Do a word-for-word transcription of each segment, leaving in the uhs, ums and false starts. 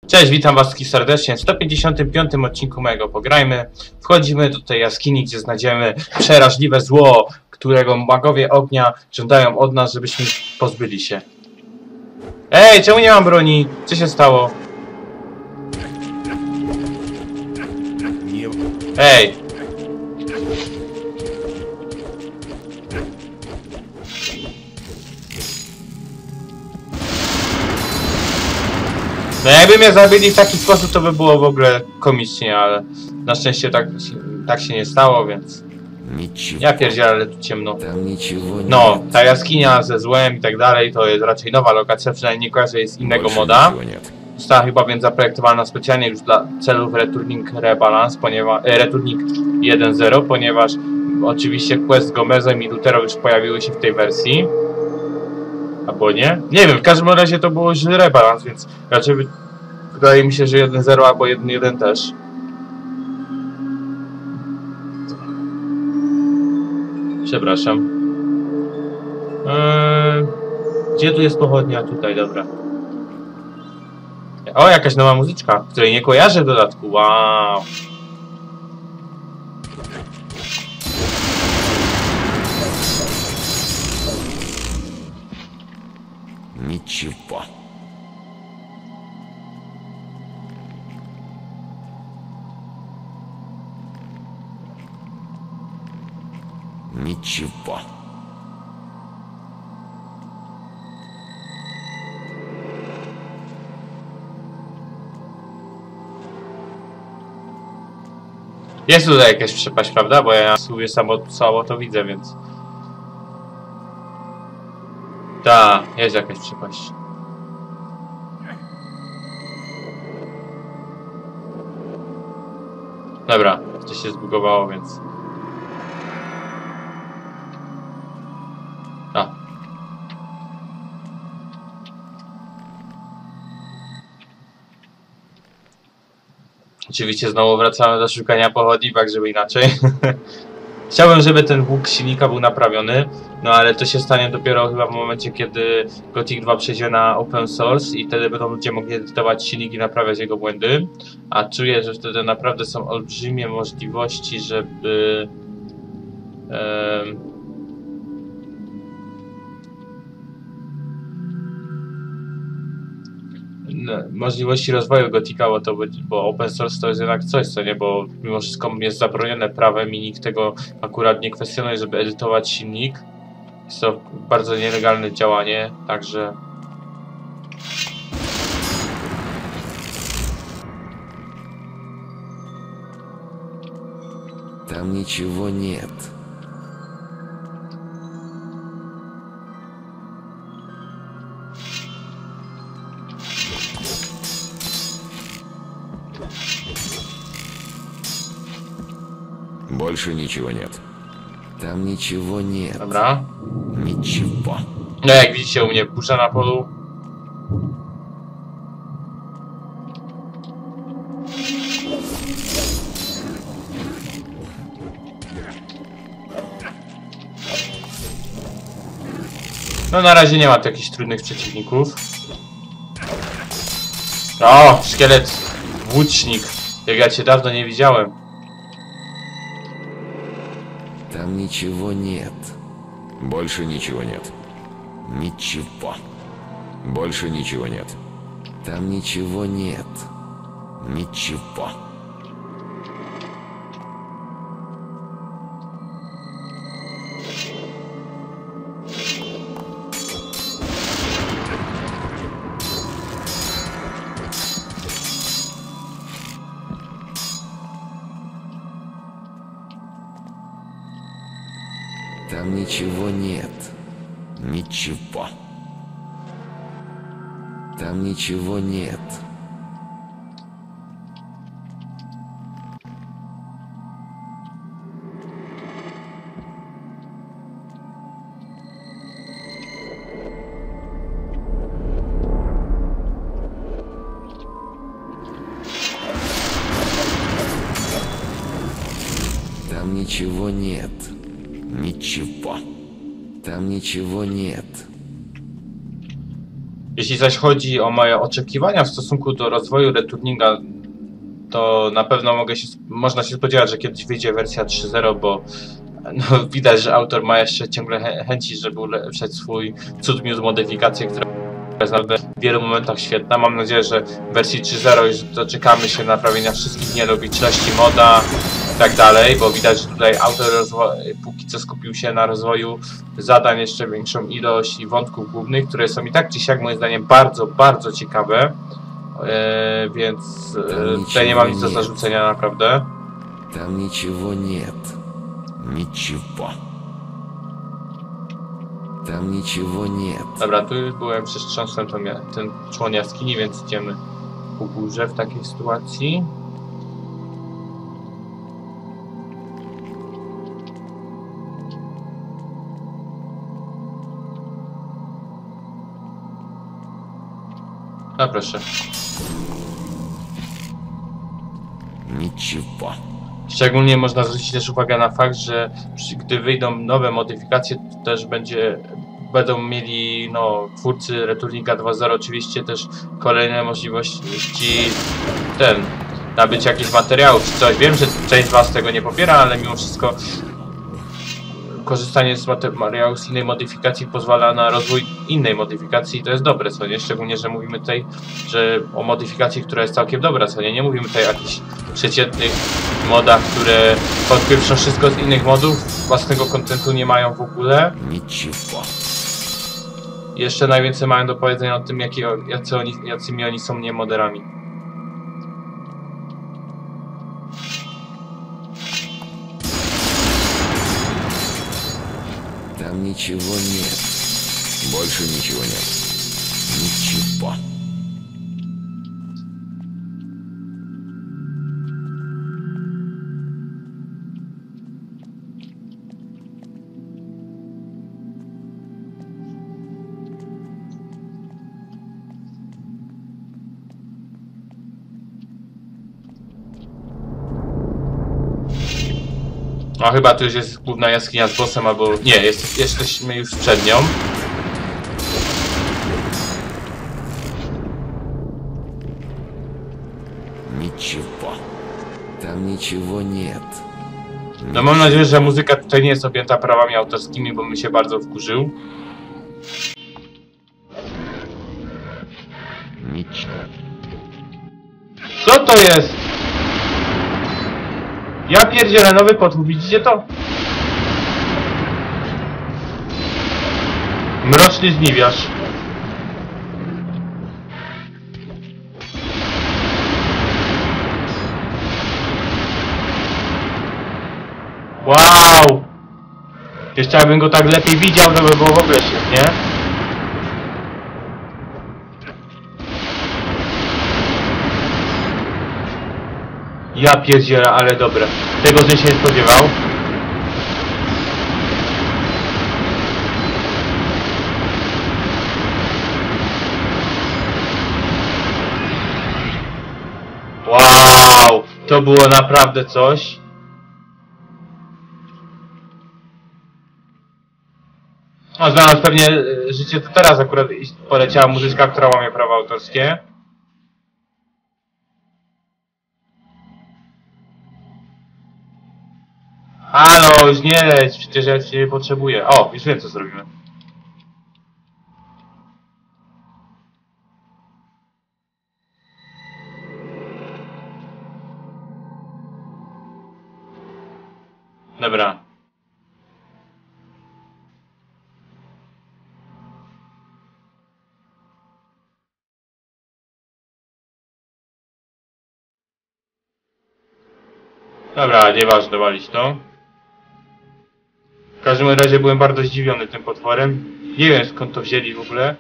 Cześć, witam was serdecznie w sto pięćdziesiątym piątym odcinku mojego Pograjmy. Wchodzimy do tej jaskini, gdzie znajdziemy przerażliwe zło, którego magowie ognia żądają od nas, żebyśmy pozbyli się. Ej, czemu nie mam broni? Co się stało? Ej! No jakby mnie zabili w taki sposób, to by było w ogóle komicznie, ale na szczęście tak, tak się nie stało, więc... Ja pierdzielę, ale tu ciemno. No, ta jaskinia ze złem i tak dalej, to jest raczej nowa lokacja, przynajmniej nie kojarzę jest innego moda. Została chyba więc zaprojektowana specjalnie już dla celów Returning Rebalance, ponieważ... E, Returning jeden zero, ponieważ oczywiście Quest z Gomezem i Lutero już pojawiły się w tej wersji. Albo nie? Nie wiem, w każdym razie to było już rebalans, więc raczej wydaje mi się, że jeden zero albo jeden jeden też. Przepraszam. Eee, gdzie tu jest pochodnia? Tutaj, dobra. O, jakaś nowa muzyczka, której nie kojarzę w dodatku. Wow. Ничего. Ничего. Jest tutaj jakaś przepaść, prawda? Bo ja sobie samo, samo to widzę, więc... Ta, jest jakaś przepaść. Dobra, to się zbugowało, więc... A. Oczywiście znowu wracamy do szukania pochodni, tak żeby inaczej. Chciałbym, żeby ten łuk silnika był naprawiony, no ale to się stanie dopiero chyba w momencie, kiedy Gothic dwa przejdzie na open source i wtedy będą ludzie mogli edytować silnik i naprawiać jego błędy. A czuję, że wtedy naprawdę są olbrzymie możliwości, żeby... Um, no, możliwości rozwoju Gothica, bo, to, bo open source to jest jednak coś, co nie, bo mimo wszystko jest zabronione prawem i nikt tego akurat nie kwestionuje, żeby edytować silnik. Jest to bardzo nielegalne działanie, także... Tam ничего нет. Больше ничего нет. Там ничего нет. Dobra. Ничего. No jak widzicie, u mnie burza na polu. No na razie nie ma tu jakichś trudnych przeciwników. O, szkielet włócznik. Jak ja cię dawno nie widziałem. Там ничего нет. Больше ничего нет. Ничего. Больше ничего нет. Там ничего нет. Ничего. Там ничего нет. Ничего. Там ничего нет. Там ничего нет. Ничего. Там ничего нет. Jeśli zaś chodzi o moje oczekiwania w stosunku do rozwoju returninga, to na pewno mogę się, można się spodziewać, że kiedyś wyjdzie wersja trzy zero, bo no, widać, że autor ma jeszcze ciągle chę chęci, żeby ulepszać swój cud miód modyfikację, która jest naprawdę w wielu momentach świetna. Mam nadzieję, że w wersji trzy zero już doczekamy się naprawienia wszystkich nielogiczności moda i tak dalej, bo widać, że tutaj autor póki co skupił się na rozwoju zadań, jeszcze większą ilość i wątków głównych, które są i tak czy siak moim zdaniem bardzo, bardzo ciekawe. Eee, więc e, tutaj nie mam nic do zarzucenia naprawdę. Tam ничего нет. Ничего. Tam ничего нет. Dobra, tu już byłem, przestrząsłem ten, ten człon jaskini, więc idziemy ku górze w takiej sytuacji. No proszę. Ничего. Szczególnie można zwrócić też uwagę na fakt, że gdy wyjdą nowe modyfikacje, to też będzie, będą mieli no, twórcy Returninga dwa zero oczywiście też kolejne możliwości ten, nabyć jakichś materiałów czy coś. Wiem, że część z was tego nie popiera, ale mimo wszystko korzystanie z materiału z innej modyfikacji pozwala na rozwój innej modyfikacji i to jest dobre, co nie? Szczególnie, że mówimy tutaj, że o modyfikacji, która jest całkiem dobra, co nie? Nie mówimy tutaj o jakichś przeciętnych modach, które podpieprzą wszystko z innych modów, własnego kontentu nie mają w ogóle. Ничего. I jeszcze najwięcej mają do powiedzenia o tym, jakie, jacy oni, jacymi oni są nie moderami. Там ничего нет. Больше ничего нет. Ничего. No chyba tu już jest główna jaskinia z bossem, albo nie, jest, jesteśmy już przed nią. Ничего. Tam ничего нет. No mam nadzieję, że muzyka tutaj nie jest objęta prawami autorskimi, bo bym się bardzo wkurzył. Ничего. Co to jest? Ja pierdzielę nowy potwór, widzicie to? Mroczny żniwiarz. Wow! Jeszcze jakbym go tak lepiej widział, to by było w ogóle świetnie. Ja pierdzielę, ale dobre. Tego, że się nie spodziewał. Wow! To było naprawdę coś. No, znalazł pewnie e, życie, to teraz akurat poleciała muzyczka, która łamie prawa autorskie. Halo, już nie leć, przecież ja cię nie potrzebuję. O, już wiem co zrobimy. Dobra. Dobra, nieważne, walić to. W każdym razie byłem bardzo zdziwiony tym potworem. Nie wiem skąd to wzięli w ogóle.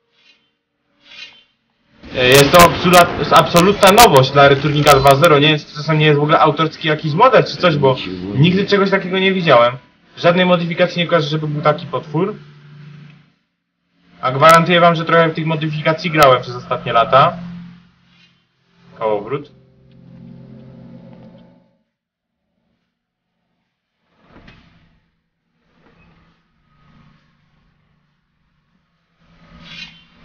Jest to absolut, absolutna nowość dla Returninga dwa zero. Nie wiem, czy to nie jest w ogóle autorski jakiś model czy coś, bo nigdy czegoś takiego nie widziałem. Żadnej modyfikacji nie kojarzę, żeby był taki potwór. A gwarantuję wam, że trochę w tych modyfikacji grałem przez ostatnie lata. Kołowrót.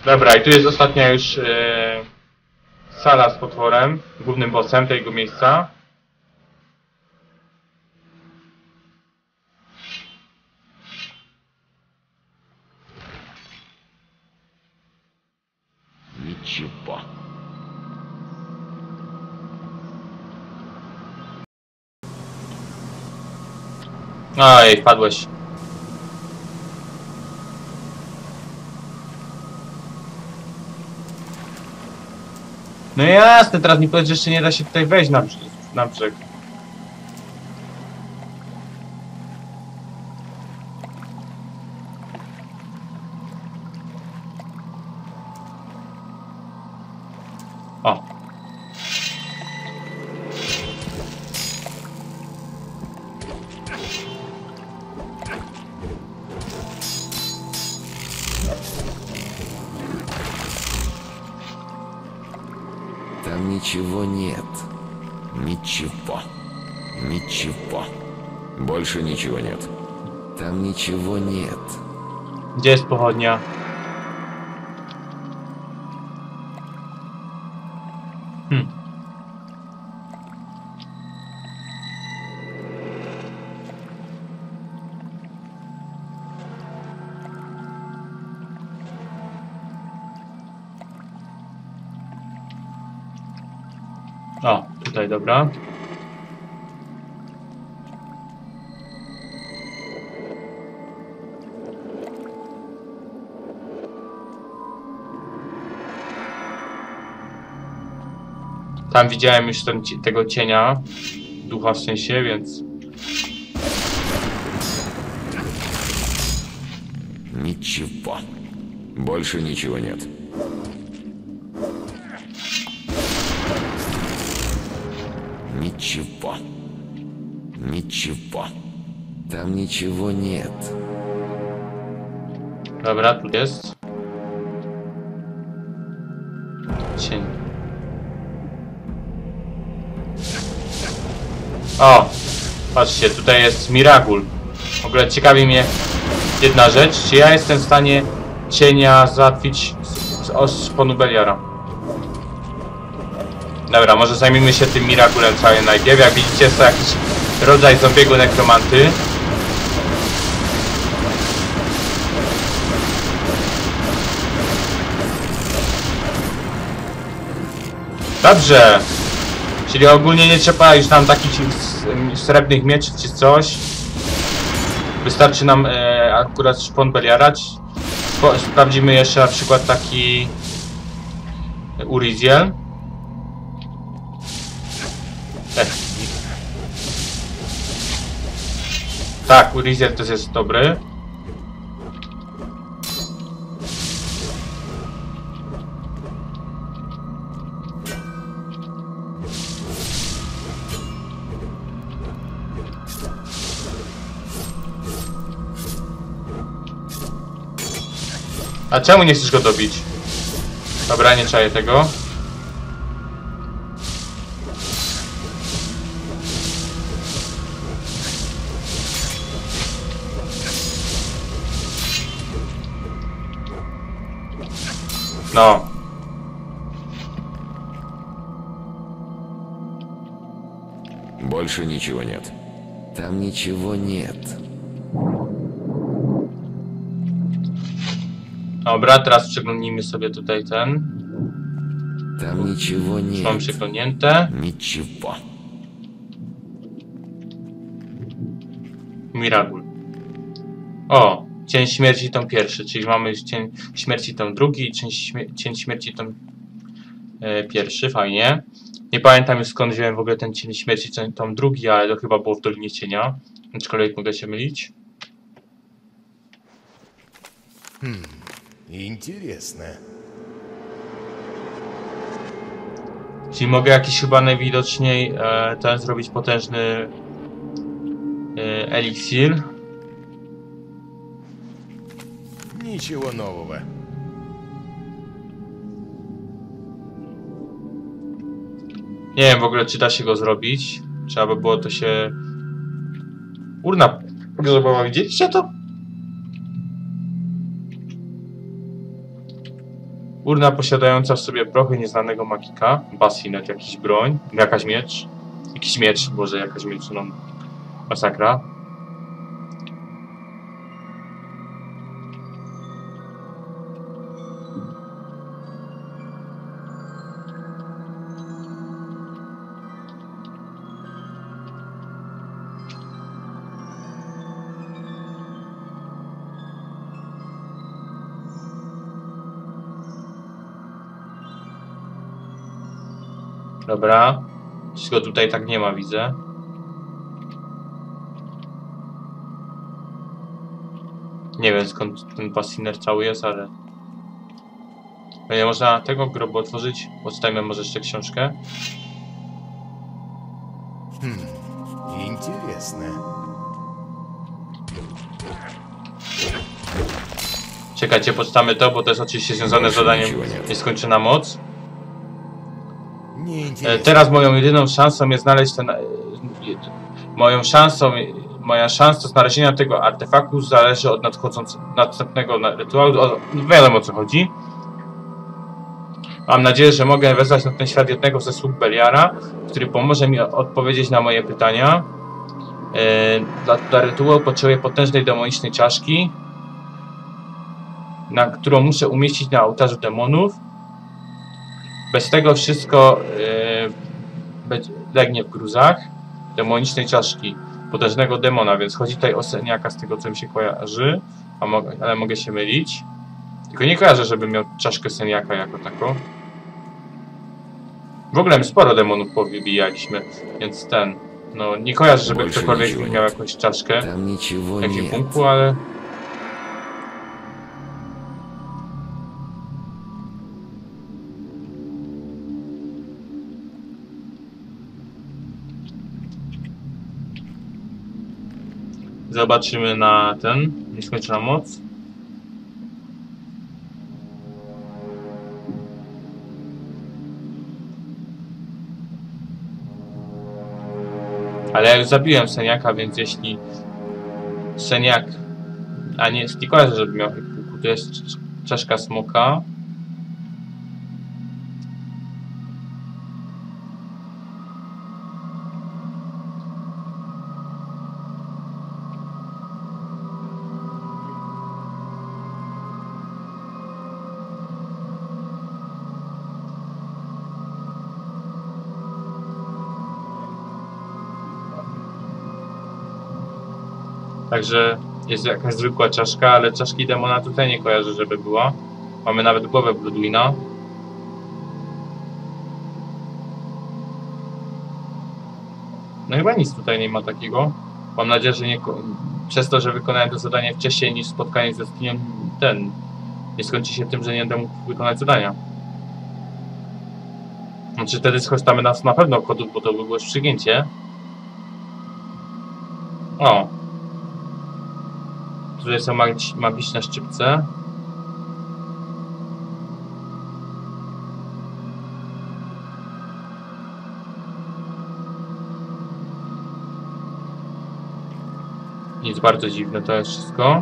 Dobra, i tu jest ostatnia już yy, sala z potworem, głównym bossem tego miejsca. Ничего. Oj, padłeś. No jasne, teraz mi powiedz, że jeszcze nie da się tutaj wejść na, brzeg, na brzeg. O. Там ничего нет. Ничего. Ничего. Больше ничего нет. Там ничего нет. Gdzie jest pochodnia? Hmm. O, tutaj, dobra. Tam widziałem już ten, tego cienia, ducha w sensie, więc... Ничего. Больше ничего нет. Ничего. Ничего. Там ничего нет. Dobra, tu jest. Cień. O! Patrzcie, tutaj jest Miragul. W ogóle ciekawi mnie jedna rzecz. Czy ja jestem w stanie cienia załatwić z, z, z szponu Beliara? Dobra, może zajmijmy się tym Miragulem całym najpierw. Jak widzicie, jest to jakiś rodzaj zombiego nekromanty. Dobrze. Czyli ogólnie nie trzeba już nam takich srebrnych mieczy czy coś. Wystarczy nam e, akurat szpon Beliara. Sprawdzimy jeszcze na przykład taki Uriziel. Tak, Uriziel też jest dobry. A czemu nie chcesz go dobić? Dobra, nie czaję tego. No. Больше ничего нет. Там ничего нет. Dobra, teraz przeglądnijmy sobie tutaj ten. Там ничего нет. Mam przeglądnięte. Ничего. Miragul. O, cień śmierci tom pierwszy, czyli mamy cień śmierci tom drugi i cień, śmie cień śmierci tom e, pierwszy, fajnie. Nie pamiętam już skąd wziąłem w ogóle ten cień śmierci tom drugi, ale to chyba było w Dolinie Cienia. Aczkolwiek mogę się mylić. Hmm, интересно. Czyli mogę jakiś chyba najwidoczniej e, ten zrobić potężny e, eliksir. Ничего нового. Nie wiem w ogóle, czy da się go zrobić. Trzeba by było to się... Urna grzebawa, widzieliście to? Urna posiadająca w sobie prochy nieznanego magika. Basinet, jakiś broń. Jakaś miecz. Jakiś miecz, boże, jakaś miecz, no. Masakra. Dobra. Wszystko tutaj tak nie ma, widzę. Nie wiem, skąd ten pasiner cały jest, ale... Nie można tego grobu otworzyć. Odstawimy może jeszcze książkę. Хм, интересно. Czekajcie, podstawmy to, bo to jest oczywiście związane z zadaniem Nieskończona Moc. Не E, интересно. Teraz moją jedyną szansą jest znaleźć ten... e, Moją szansą... Moja szansa znalezienia tego artefaktu zależy od nadchodzącego następnego na- rytuału. O, wiadomo o co chodzi. Mam nadzieję, że mogę wezwać na ten świat jednego ze sług Beliara, który pomoże mi odpowiedzieć na moje pytania. E, dla, dla rytuału potrzebuję potężnej demonicznej czaszki, na którą muszę umieścić na ołtarzu demonów. Bez tego wszystko e, będzie, legnie w gruzach. Demonicznej czaszki potężnego demona, więc chodzi tutaj o Seniaka z tego co mi się kojarzy, a mo ale mogę się mylić. Tylko nie kojarzę, żeby miał czaszkę Seniaka jako taką. W ogóle my sporo demonów powybijaliśmy, więc ten... No nie kojarzę, żeby ktokolwiek miał jakąś czaszkę Там ничего w нет. ekwipunku, ale... Zobaczymy na ten, Nieskończona Moc. Ale ja już zabiłem Seniaka, więc jeśli Seniak... A nie, nie kojarzę, żeby miał ekwipunku. To jest czaszka smoka. Także jest jakaś zwykła czaszka, ale czaszki demona tutaj nie kojarzę, żeby była. Mamy nawet głowę Bloodwina. No chyba nic tutaj nie ma takiego. Mam nadzieję, że nie, przez to, że wykonałem to zadanie wcześniej niż spotkanie ze skinią, ten nie skończy się tym, że nie będę mógł wykonać zadania. Znaczy wtedy skorzystamy nas na pewno kodów, bo to by było przygięcie. O! Tutaj są magic magiczne szczypce. Nic bardzo dziwne to jest wszystko.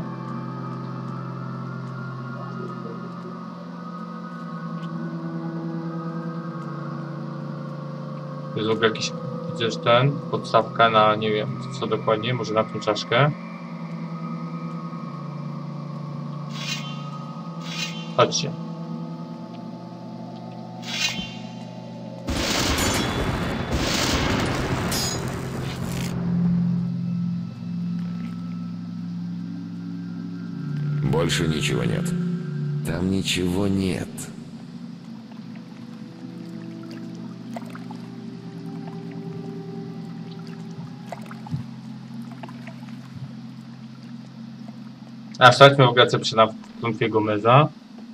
To jest w ogóle jakiś, widzę, że ten, podstawka na, nie wiem co dokładnie, może na tą czaszkę. Chodźcie. Больше ничего нет. Там ничего нет. A sprawdźmy w ogóle co przy Klątwie Gomeza.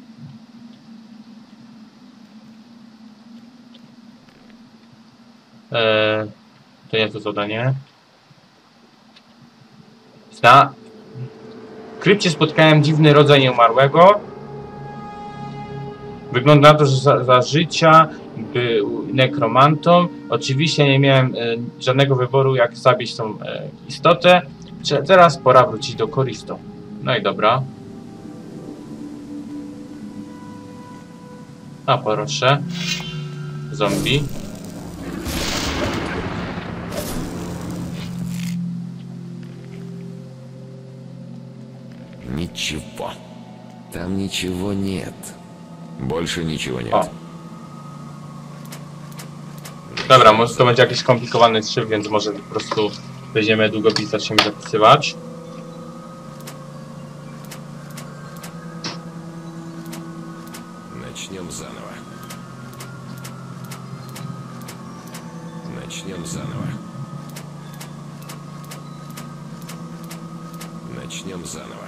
Eee, to nie to zadanie. Na krypcie spotkałem dziwny rodzaj nieumarłego. Wygląda na to, że za, za życia był nekromantą. Oczywiście nie miałem e, żadnego wyboru, jak zabić tą e, istotę. Teraz pora wrócić do Koristo. No i dobra. A proszę. Zombie. Ничего. Там ничего нет. Больше ничего нет. O. Dobra, może to będzie jakiś skomplikowany szyb, więc może po prostu weźmiemy długopis, zaczniemy zapisywać. Начнем заново. Начнем заново. Начнем заново.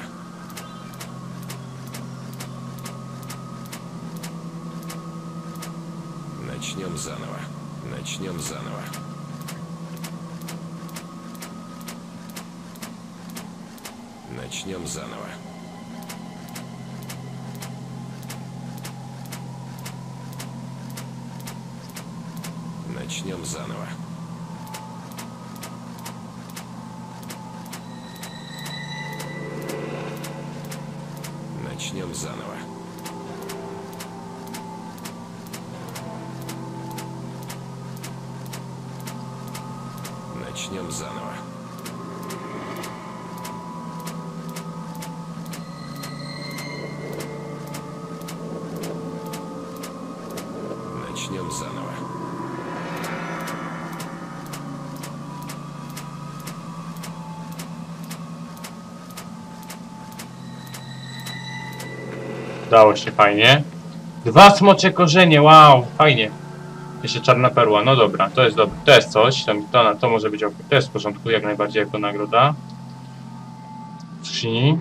Начнем заново. Начнем заново. Начнем заново. Начнем заново. Начнем заново. Начнем заново. Начнем заново. Dało się fajnie. Dwa smocze korzenie, wow, fajnie. Jeszcze czarna perła, no dobra, to jest dobre, to jest coś, to, to, to może być ok, to jest w porządku, jak najbardziej jako nagroda. W skrzyni.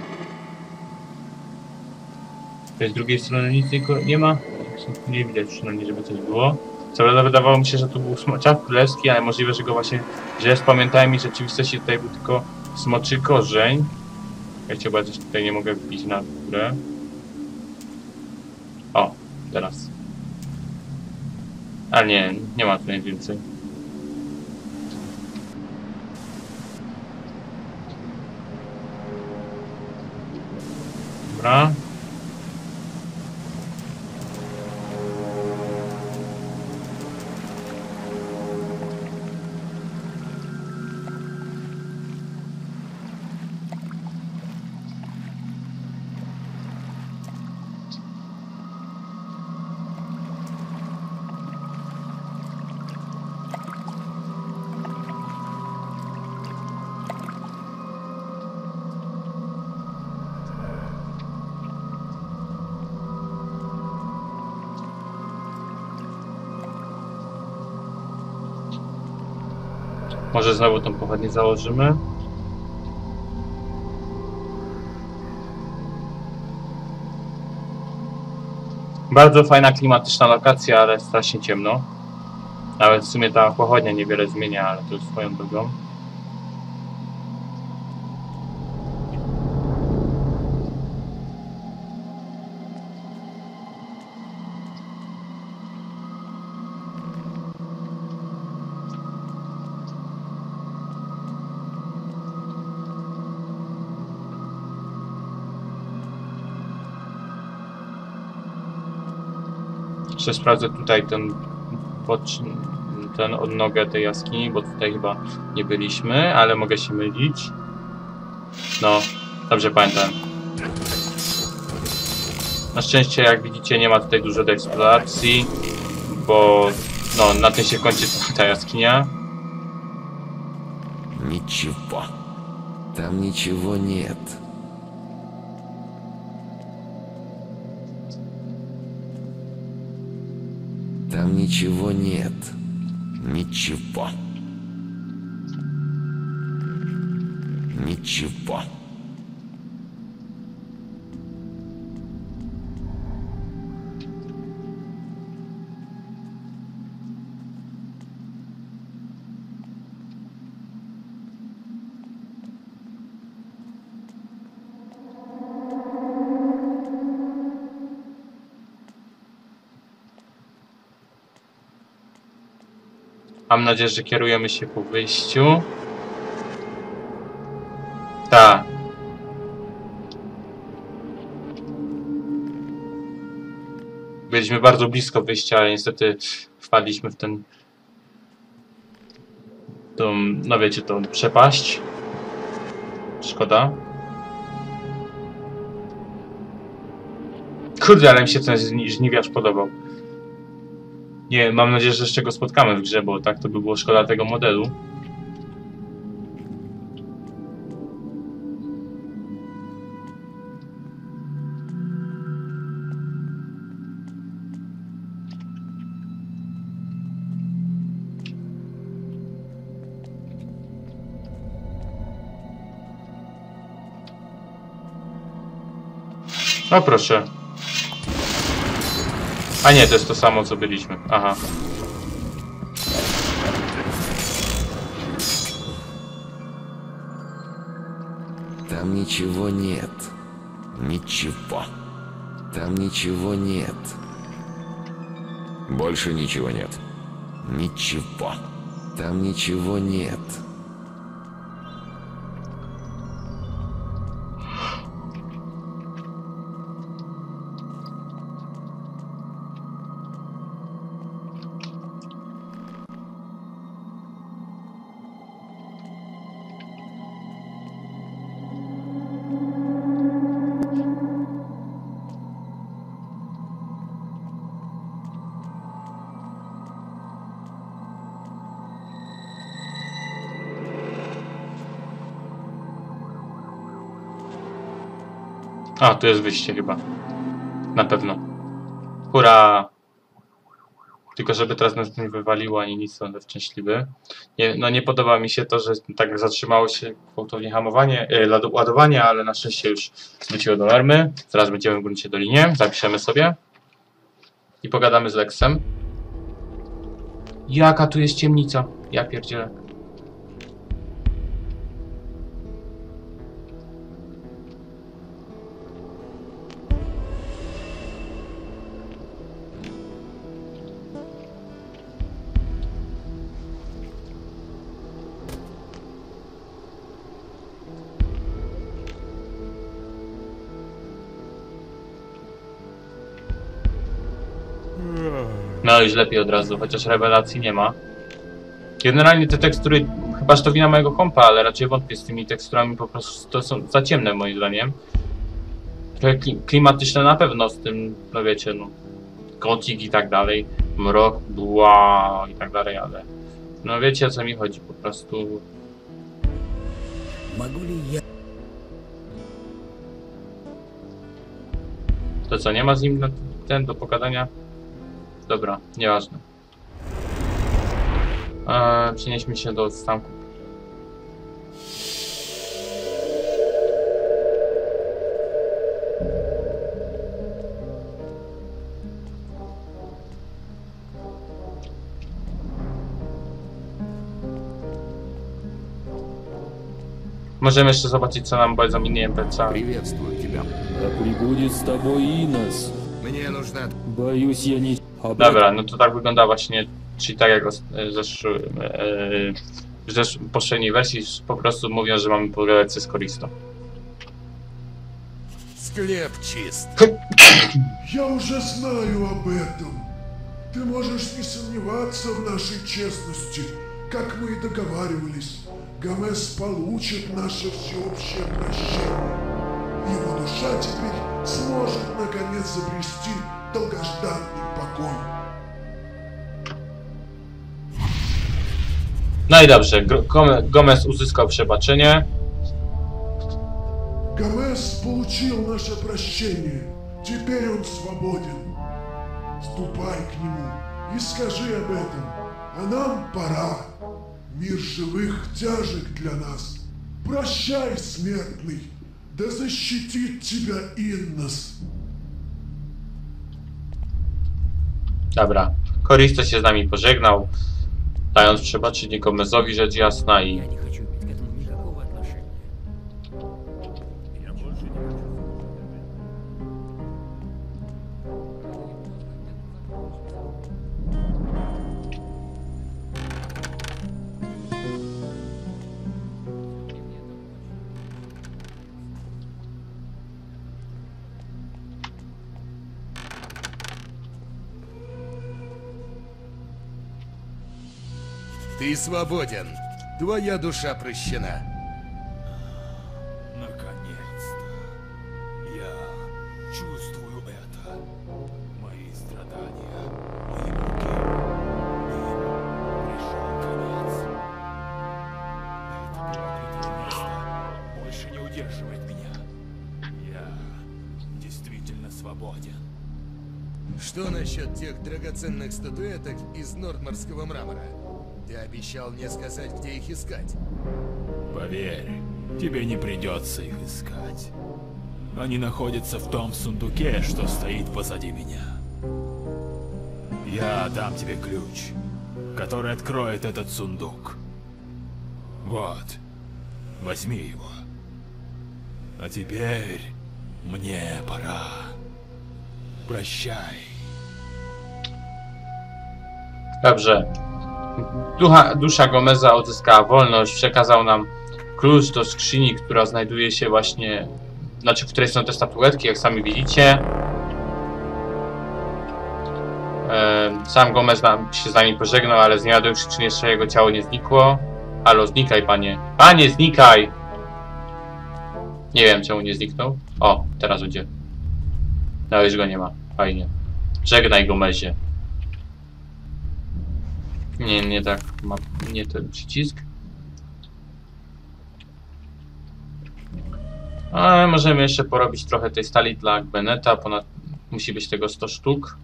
Z drugiej strony nic nie ma, nie widać przynajmniej, żeby coś było. Co prawda wydawało mi się, że tu był smociak królewski, ale możliwe, że go właśnie, że jest, pamiętałem i rzeczywiście tutaj był tylko smoczy korzeń. Wiecie, bo ja coś tutaj nie mogę wbić na górę. O, teraz. Ale nie, nie ma tutaj więcej. Dobra. Może znowu tą pochodnię założymy. Bardzo fajna, klimatyczna lokacja, ale strasznie ciemno. Nawet w sumie ta pochodnia niewiele zmienia, ale to już swoją drogą. Jeszcze sprawdzę tutaj ten, ten odnogę tej jaskini, bo tutaj chyba nie byliśmy, ale mogę się mylić. No, dobrze pamiętam. Na szczęście, jak widzicie, nie ma tutaj dużo do eksploracji, bo no, na tym się kończy ta jaskinia. Ничего. Там ничего нет. Там ничего нет. Ничего. Ничего. Mam nadzieję, że kierujemy się po wyjściu. Tak. Byliśmy bardzo blisko wyjścia, ale niestety wpadliśmy w ten... tą, no wiecie, tą przepaść. Szkoda. Kurde, ale mi się ten żniwiarz podobał. Nie, mam nadzieję, że jeszcze go spotkamy w grze, bo tak to by było szkoda tego modelu. O proszę. A nie, to jest to samo, co byliśmy. Aha. Там ничего нет. Ничего. Там ничего нет. Больше ничего нет. Ничего. Там ничего нет. A, tu jest wyjście chyba. Na pewno. Hurra! Tylko żeby teraz nas nie wywaliło ani nic, będę szczęśliwy. Nie, no nie podoba mi się to, że tak zatrzymało się gwałtownie hamowanie, e, ładowanie, ale na szczęście już wróciło do normy. Zaraz będziemy w gruncie dolinie, zapiszemy sobie. I pogadamy z Lexem. Jaka tu jest ciemnica? Ja pierdzielę. No już lepiej od razu, chociaż rewelacji nie ma. Generalnie te tekstury, chyba że to wina mojego kompa, ale raczej wątpię z tymi teksturami, po prostu to są za ciemne moim zdaniem. Trochę klimatyczne na pewno z tym, no wiecie, no, gotik i tak dalej, mrok, bła i tak dalej, ale no wiecie o co mi chodzi, po prostu. To co, nie ma z nim ten do pogadania? Dobra, nieważne. Eee, przenieśmy się do stanku. Możemy jeszcze zobaczyć, co nam powiedzą inni N P C. Приветствую тебя. Да прибудет с тобой Инос. Мне нужна... Боюсь, я не... Dobra, no to tak wygląda właśnie, czyli tak jak w zeszłym, w zesz- poprzedniej wersji po prostu mówią, że mamy pogadać ze Skoristą. Склеп чист. Я уже знаю об этом. Ты можешь не сомневаться в нашей честности, как мы и договаривались. Гомес получит наше всеобщее прощение. Его душа теперь сможет наконец обрести долгожданный покой. No i dobrze, Gomez uzyskał przebaczenie. Гомес получил наше прощение. Теперь он свободен. Ступай к нему и скажи об этом. А нам пора. Мир живых тяжек для нас. Прощай, смертный. Да защитит тебя Иннос. Dobra, Korista się z nami pożegnał, dając przebaczenie Gomezowi, rzecz jasna, i Я не хочу иметь к этому никакого отношения. Ты свободен. Твоя душа прощена. Наконец-то. Я чувствую это. Мои страдания, мои муки. Им пришел конец. Это проклятое место больше не удерживает меня. Я действительно свободен. Что насчет тех драгоценных статуэток из нордморского мрамора? Ты обещал мне сказать, где их искать. Поверь, тебе не придется их искать. Они находятся в том сундуке, что стоит позади меня. Я дам тебе ключ, который откроет этот сундук. Вот, возьми его. А теперь мне пора. Prощaj. Dobrze. Ducha, dusza Gomeza odzyskała wolność, przekazał nam klucz do skrzyni, która znajduje się właśnie, znaczy w której są te statuetki, jak sami widzicie. Sam Gomez nam, się z nami pożegnał, ale z niewiadomych przyczyn jeszcze jego ciało nie znikło. Halo, znikaj, panie. Panie, znikaj! Nie wiem, czemu nie zniknął. O, teraz będzie. No już go nie ma. Fajnie. Żegnaj, Gomezie. Nie, nie tak. Ma, nie ten przycisk. Ale możemy jeszcze porobić trochę tej stali dla Beneta. Ponad musi być tego sto sztuk.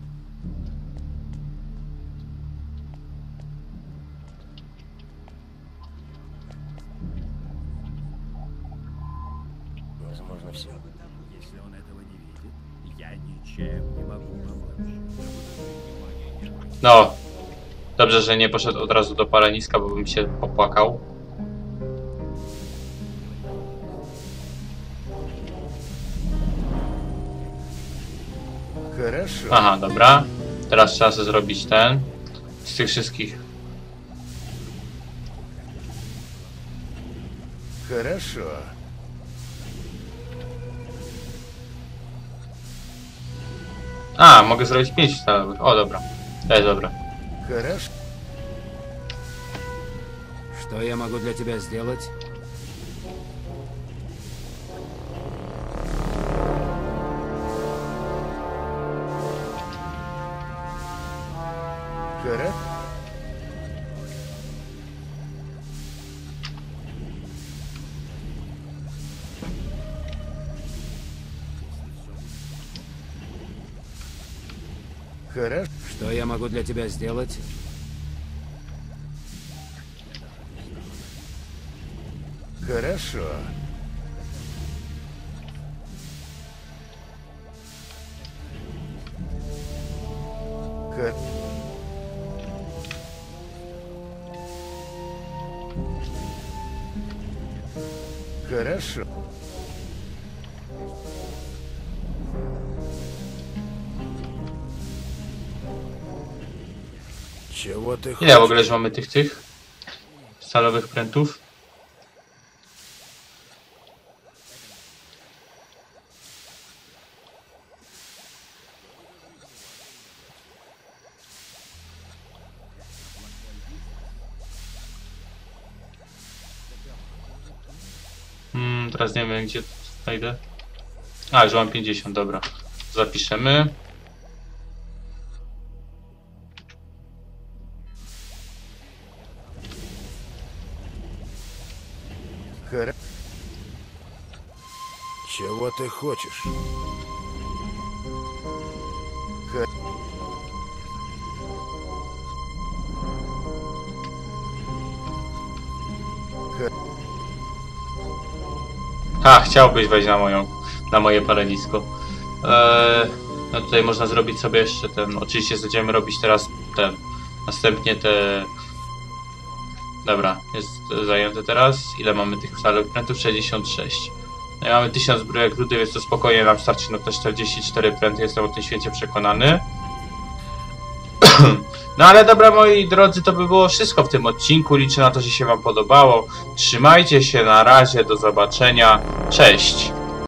Возможно, все. Если он этого не видит, я ничем не могу помочь. No. Dobrze, że nie poszedł od razu do paleniska, bo bym się popłakał. Хорошо. Aha, dobra. Teraz trzeba sobie zrobić ten. Z tych wszystkich. Хорошо. A, mogę zrobić pięć stalowych. O, dobra. To jest dobra. Хорошо. Что я могу для тебя сделать? Хорошо. Хорошо. Что я могу для тебя сделать? Хорошо. Хо- Хорошо. Чего ты Ile w ogóle już mamy tych tych stalowych prętów? Hmm, teraz nie wiem, gdzie znajdę. A, już mam pięćdziesiąt, dobra. Zapiszemy. Хоро- Чего ты хочешь? Хо- Хо- A, chciałbyś wejść na moją, na moje palenisko. Eee, no tutaj można zrobić sobie jeszcze ten, oczywiście będziemy robić teraz ten, następnie te... Dobra, jest zajęte teraz. Ile mamy tych stalowych prętów? sześćdziesiąt sześć. No i mamy tysiąc zbrojek rudy, więc to spokojnie nam starczy na te czterdzieści cztery pręty, jestem o tym święcie przekonany. No ale dobra, moi drodzy, to by było wszystko w tym odcinku. Liczę na to, że się wam podobało. Trzymajcie się, na razie, do zobaczenia. Cześć!